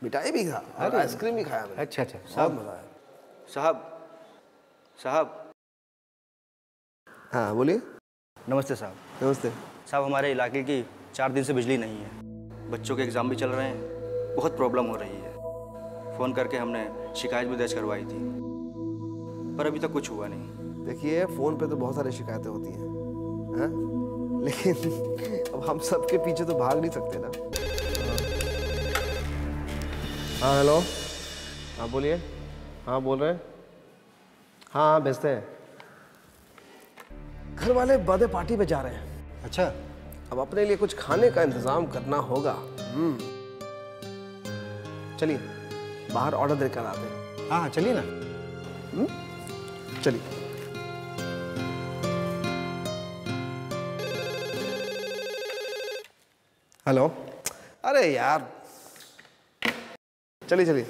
मिठाई भी खा और आइसक्रीम भी खाया मैंने। अच्छा बहुत मजा आया। साहब। हाँ बोलिए। नमस्ते साहब। नमस्ते। साहब हमारे इलाके की 4 दिन से बिजली नहीं है। बच्चों के एग्ज़ाम भी चल रहे हैं, बहुत प्रॉब्लम हो रही है। फ़ोन करके हमने शिकायत भी दर्ज करवाई थी, पर अभी तक कुछ हुआ नहीं। देखिए फ़ोन पे तो बहुत सारी शिकायतें होती हैं, हाँ? लेकिन अब हम सबके पीछे तो भाग नहीं सकते ना। हाँ हेलो। हाँ बोलिए। हाँ बोल रहे हैं। हाँ भेजते हैं। घर वाले बर्थडे पार्टी पे जा रहे हैं। अच्छा। अब अपने लिए कुछ खाने का इंतजाम करना होगा। चलिए बाहर ऑर्डर देकर आते हैं। हाँ चलिए ना। चलिए। हेलो। अरे यार चलिए चलिए।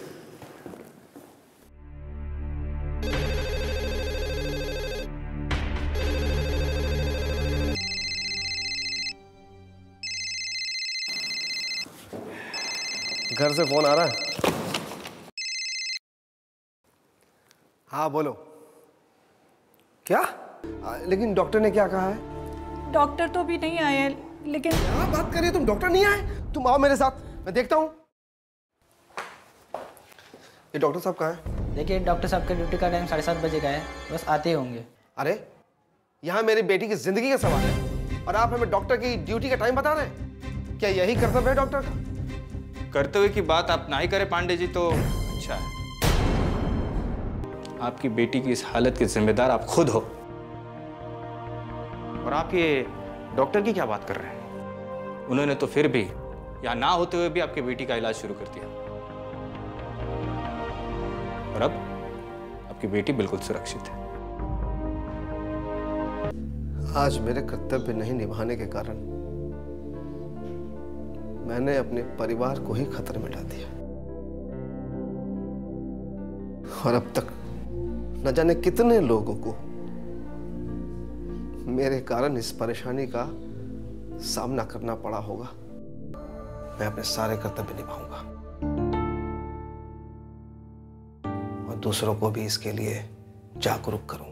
घर से फोन आ रहा है। हाँ बोलो। क्या? लेकिन डॉक्टर ने क्या कहा है? डॉक्टर तो अभी नहीं आए हैं, लेकिन क्या बात कर रही हो तुम? डॉक्टर नहीं आए? तुम आओ मेरे साथ, मैं देखता हूँ। ये डॉक्टर साहब कहाँ हैं? देखिए डॉक्टर साहब का ड्यूटी का टाइम 7:30 बजे का है, बस आते ही होंगे। अरे यहाँ मेरी बेटी की जिंदगी का सवाल है और आप हमें डॉक्टर की ड्यूटी का टाइम बता रहे हैं? क्या यही कर्तव्य है डॉक्टर का? कर्तव्य की बात आप ना ही करें पांडे जी तो अच्छा है। आपकी बेटी की इस हालत के जिम्मेदार आप खुद हो, और आप ये डॉक्टर की क्या बात कर रहे हैं? उन्होंने तो फिर भी यहाँ ना होते हुए भी आपकी बेटी का इलाज शुरू कर दिया, और अब आपकी बेटी बिल्कुल सुरक्षित है। आज मेरे कर्तव्य नहीं निभाने के कारण मैंने अपने परिवार को ही खतरे में डाल दिया, और अब तक न जाने कितने लोगों को मेरे कारण इस परेशानी का सामना करना पड़ा होगा। मैं अपने सारे कर्तव्य निभाऊंगा और दूसरों को भी इसके लिए जागरूक करूंगा।